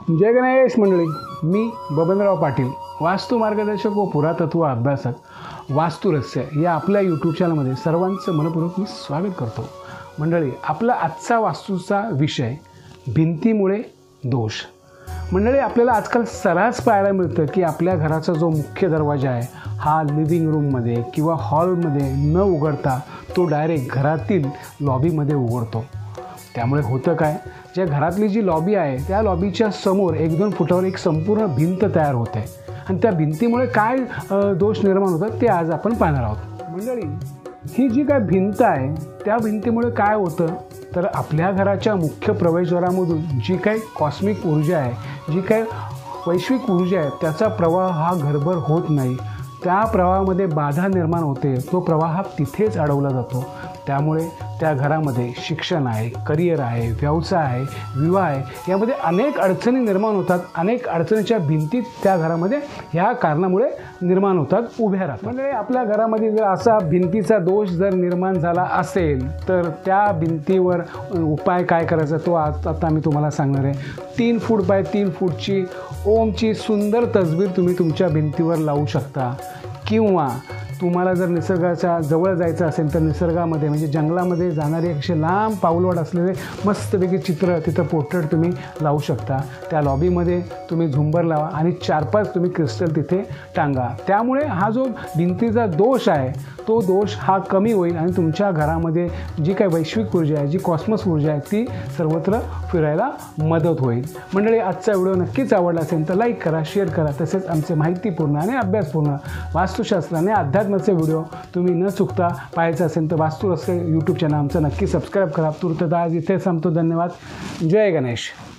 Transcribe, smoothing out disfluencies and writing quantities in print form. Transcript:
जय गणेश मंडळी, मी बबनराव पाटील, वास्तु मार्गदर्शक व पुरातत्व अभ्यासक वास्तुरहस्य या आपल्या यूट्यूब चॅनलमध्ये सर्वांचं मनपूर्वक मी स्वागत करतो. मंडळी, आपला आजचा वास्तूचा विषय भिंतीमुळे दोष. मंडळी, आपल्याला आजकाल सर्रास पाहायला मिळतं की आपल्या घराचा जो मुख्य दरवाजा आहे हा लिव्हिंग रूममध्ये किंवा हॉलमध्ये न उघडता तो डायरेक्ट घरातील लॉबीमध्ये उघडतो. त्यामुळे होतं काय, ज्या घरातली जी लॉबी आहे त्या लॉबीच्या समोर 1-2 फुटावर एक संपूर्ण भिंत तयार होते आणि त्या भिंतीमुळे काय दोष निर्माण होतात ते आज आपण पाहणार आहोत. मंडळी, ही जी काय भिंत आहे त्या भिंतीमुळे काय होतं तर आपल्या घराच्या मुख्य प्रवेशद्वारामधून जी काही कॉस्मिक ऊर्जा आहे, जी काही वैश्विक ऊर्जा आहे त्याचा प्रवाह हा घरभर होत नाही. त्या प्रवाहामध्ये बाधा निर्माण होते, तो प्रवाह हा तिथेच अडवला जातो. त्यामुळे त्या घरामध्ये शिक्षण आहे, करिअर आहे, व्यवसाय आहे, विवाह आहे, यामध्ये अनेक अडचणी निर्माण होतात. अनेक अडचणीच्या भिंती त्या घरामध्ये ह्या कारणामुळे निर्माण होतात, उभ्या राहतात. म्हणजे आपल्या घरामध्ये जर असा भिंतीचा दोष जर निर्माण झाला असेल तर त्या भिंतीवर उपाय काय करायचा तो आता मी तुम्हाला सांगणार आहे. 3 फूट बाय 3 फूटची ओमची सुंदर तस्वीर तुम्ही तुमच्या भिंतीवर लावू शकता. किंवा तुम्हाला जर निसर्गाच्या जवळ जायचं असेल तर निसर्गामध्ये म्हणजे जंगलामध्ये जाणारे असे लांब पाऊलवाट असलेले मस्तपैकी चित्र तिथं पोर्ट्रेट तुम्ही लावू शकता. त्या लॉबीमध्ये तुम्ही झुंबर लावा आणि 4-5 तुम्ही क्रिस्टल तिथे टांगा. त्यामुळे हा जो भिंतीचा दोष आहे तो दोष हा कमी होईल आणि तुमच्या घरामध्ये जी काही वैश्विक ऊर्जा आहे, जी कॉस्मस ऊर्जा आहे ती सर्वत्र फिरायला मदत होईल. मंडळी, आजचा व्हिडिओ नक्कीच आवडला असेल तर लाईक करा, शेअर करा. तसेच आमचे माहितीपूर्ण आणि अभ्यासपूर्ण वास्तुशास्त्र आणि अध्यात्माचे व्हिडिओ तुम्ही न चुकता पाहायचं असेल तर वास्तुरहस्य यूट्यूब चॅनल आमचं नक्की सबस्क्राईब करा. तूर्त आज इथे थांबतो. धन्यवाद. जय गणेश.